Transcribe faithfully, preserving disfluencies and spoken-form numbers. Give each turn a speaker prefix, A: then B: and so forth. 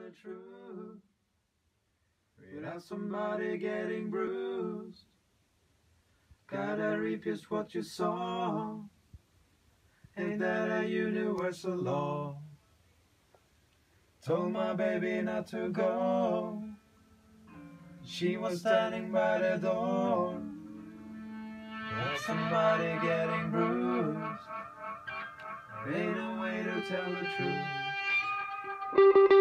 A: the truth without somebody getting bruised. Gotta repeat what you saw. Ain't that a universal law? Told my baby not to go. She was standing by the door. Without somebody getting bruised. Ain't no way to tell the truth.